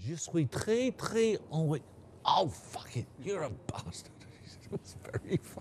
Je suis très, très envoyé. Oh, fuck it, you're a bastard. It was very